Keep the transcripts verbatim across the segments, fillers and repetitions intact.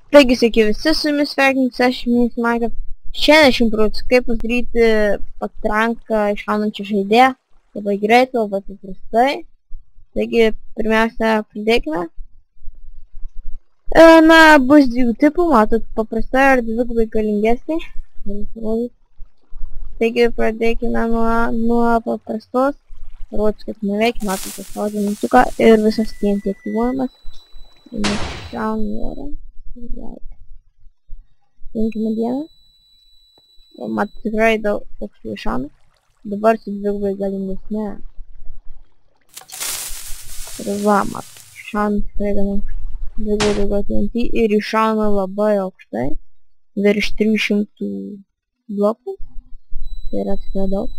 Taigi, sveiki visi, su jumis sveikintis, aš Minis Minecraft. Šiandien aš jums parodysiu, kaip padaryti patranką iššaunančią žaidėją. Labai greitai, labai paprastai. Taigi, pirmiausia, pradėkime. E, na, bus dviejų tipų, matot, paprastai ir dvigubai galingesnį. Taigi, pradėkime nuo, nuo paprastos. Parodys, kaip neveikia, matote, spaudžiu mygtuką ir visas T N T aktyvuojamas. Iššaunu orą. Paimkime dieną. Mat tikrai daug aukštų iššaunu. Dabar su dvigubai galingesne. Ir va, mat, iššaunu tikrai gana dvigubai daugiau T N T ir iššaunu labai aukštai. Virš trijų šimtų blokų. Tai yra tikrai daug.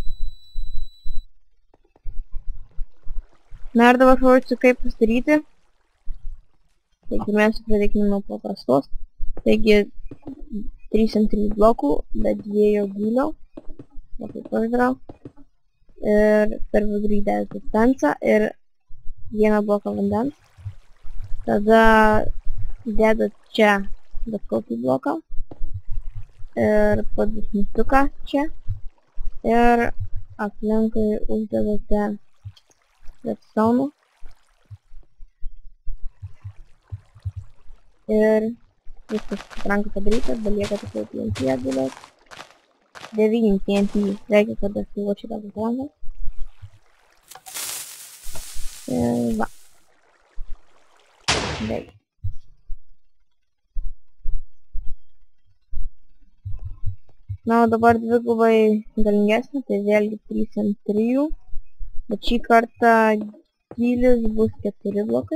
Na ir dabar parodysiu, kaip pasidaryti. Taigi mes pradėkime nuo paprastos. Taigi trys ant trijų blokų, bet dviejų gylio. Taip aš darau. Ir per vidurį dedate fensą ir vieną bloką vandens. Tada dedat čia bet kokį bloką. Ir padus mygtuką čia. Ir aplinkui uždedate redstone. Ir viskas patranka padaryta, belieka tik T N T atdėlioti. devyni T N T reikia, kad aktyvuot šitą patranką. Ir va. Veikia. Na, o dabar dvigubai galingesnė, tai vėlgi trys ant trijų. Bet šį kartą gylis bus keturi blokai.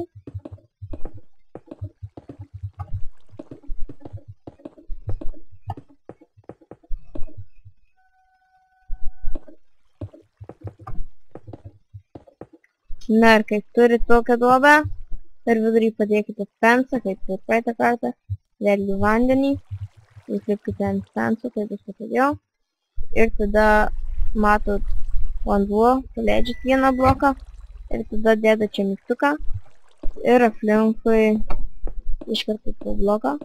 Na ir kai turi tokią duobę, per vidurį padėkite fensą, kaip ir praeitą kartą, vėlgi vandenį, užlipkite ant fenso, tai bus patogiau. Ir tada matot vanduo, paleidžiat vieną bloką ir tada dedat čia mygtuką ir aplinkui iškartat po bloką.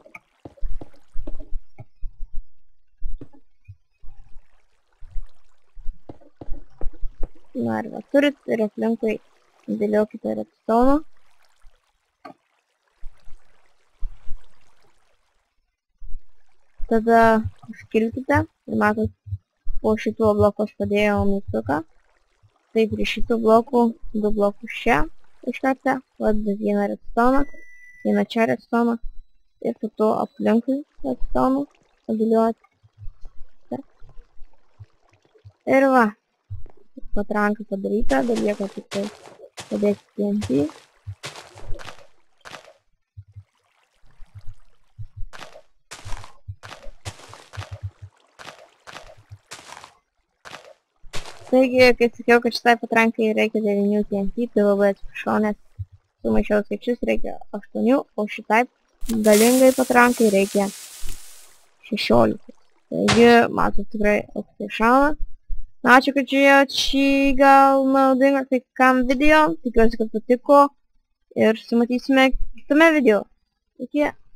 Na ir va turit ir aplinkui dėliokite redstone. Tada užkilkite ir matot, po šituo bloku aš padėjau mygtuką. Tai prie šitų blokų, du blokus čia iš karto, vadat vieną redstone, vieną čia redstone ir po to aplinkui redstone padėlioti. Ir va. Patranka padaryta, belieka tik tai padėti T N T. Taigi, kai sakiau, kad šitai patrankai reikia devynių T N T, tai labai atsiprašau, nes sumaišiau skaičius, reikia aštuonių, o šitai galingai patrankai reikia šešiolikos. Taigi, matot, tikrai aukštai šauna. Ačiū, kad žiūrėjot šį gal naudingą kai kam video. Tikiuosi, kad patiko ir susimatysime kitame video. Iki.